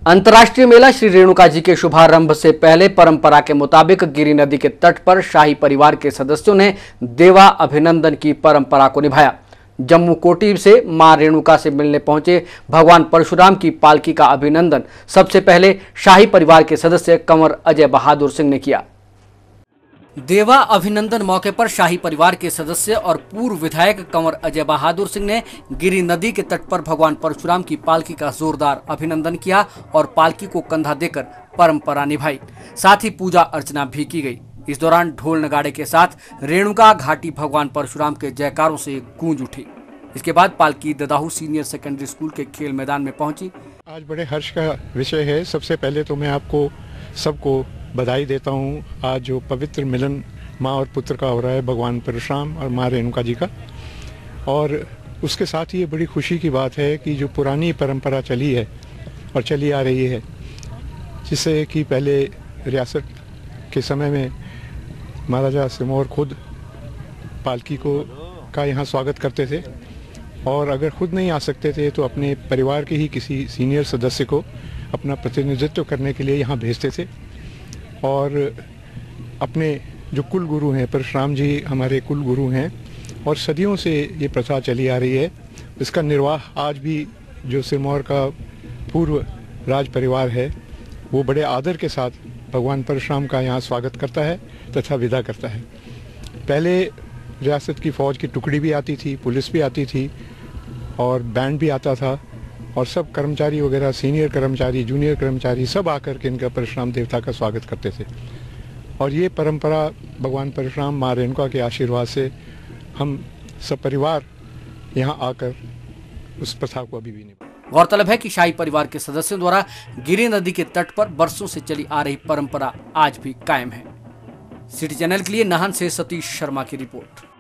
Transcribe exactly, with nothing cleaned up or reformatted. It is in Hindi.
अंतर्राष्ट्रीय मेला श्री रेणुका जी के शुभारंभ से पहले परंपरा के मुताबिक गिरि नदी के तट पर शाही परिवार के सदस्यों ने देवा अभिनंदन की परंपरा को निभाया। जम्मू कोटी से मां रेणुका से मिलने पहुंचे भगवान परशुराम की पालकी का अभिनंदन सबसे पहले शाही परिवार के सदस्य कंवर अजय बहादुर सिंह ने किया। देवा अभिनंदन मौके पर शाही परिवार के सदस्य और पूर्व विधायक कंवर अजय बहादुर सिंह ने गिरि नदी के तट पर भगवान परशुराम की पालकी का जोरदार अभिनंदन किया और पालकी को कंधा देकर परंपरा निभाई। साथ ही पूजा अर्चना भी की गई। इस दौरान ढोल नगाड़े के साथ रेणुका घाटी भगवान परशुराम के जयकारों से गूंज उठी। इसके बाद पालकी ददाहू सीनियर सेकेंडरी स्कूल के खेल मैदान में पहुंची। आज बड़े हर्ष का विषय है। सबसे पहले तो मैं आपको सबको बधाई देता हूँ। आज जो पवित्र मिलन माँ और पुत्र का हो रहा है, भगवान परशुराम और माँ रेणुका जी का, और उसके साथ ही ये बड़ी खुशी की बात है कि जो पुरानी परंपरा चली है और चली आ रही है, जिससे कि पहले रियासत के समय में महाराजा सिरमौर खुद पालकी को का यहाँ स्वागत करते थे, और अगर खुद नहीं आ सकते थे तो अपने परिवार के ही किसी सीनियर सदस्य को अपना प्रतिनिधित्व करने के लिए यहाँ भेजते थे। और अपने जो कुल गुरु हैं, परशुराम जी हमारे कुल गुरु हैं, और सदियों से ये प्रथा चली आ रही है। इसका निर्वाह आज भी जो सिरमौर का पूर्व राज परिवार है, वो बड़े आदर के साथ भगवान परशुराम का यहाँ स्वागत करता है तथा विदा करता है। पहले रियासत की फ़ौज की टुकड़ी भी आती थी, पुलिस भी आती थी, और बैंड भी आता था, और सब कर्मचारी वगैरह, सीनियर कर्मचारी, जूनियर कर्मचारी, सब आकर के इनका परशुराम देवता का स्वागत करते थे। और ये परंपरा भगवान परशुराम माँ रेणुका के आशीर्वाद से हम सब परिवार यहाँ आकर उस प्रथा को अभी भी नहीं। गौरतलब है कि शाही परिवार के सदस्यों द्वारा गिरि नदी के तट पर बरसों से चली आ रही परंपरा आज भी कायम है। सिटी चैनल के लिए नाहन से सतीश शर्मा की रिपोर्ट।